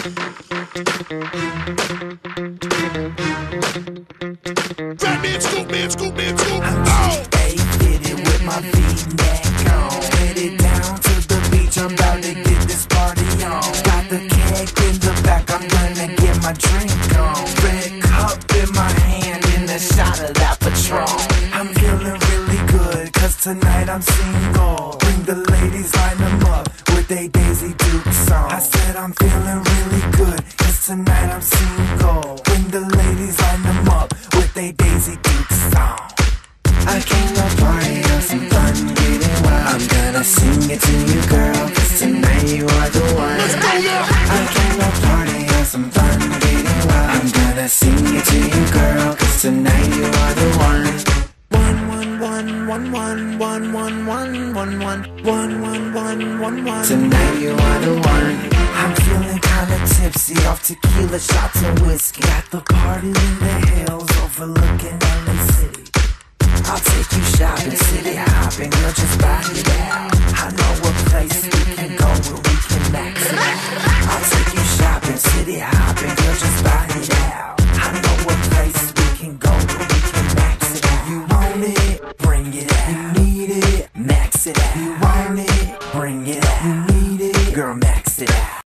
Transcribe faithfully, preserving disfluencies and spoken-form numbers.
Batman, scoop, man, scoop, man, scoop. I'm G A fitted with my V-neck on. Headed down to the beach, I'm about to get this party on. Got the keg in the back, I'm gonna get my drink on. Red cup in my hand and a shot of that Patron. I'm feeling really good, cause tonight I'm single. Bring the ladies, line them up with a Daisy Duke song. I said I'm feeling really good, cause tonight I'm single. Bring the ladies, line them up with a Daisy Duke song. I came to party, have some fun, getting wild. I'm gonna sing it to you, girl, cause tonight you are the one. Let's go, yeah. I came to party, have some fun, getting wild. I'm gonna sing it to you, girl, cause tonight you are the one. One, one, one, one, one, one, one, one, one, one, one, one, one, one, one. Tonight you are the one. I'm feeling kinda tipsy off tequila shots and whiskey. Got the party in the hills overlooking L A City.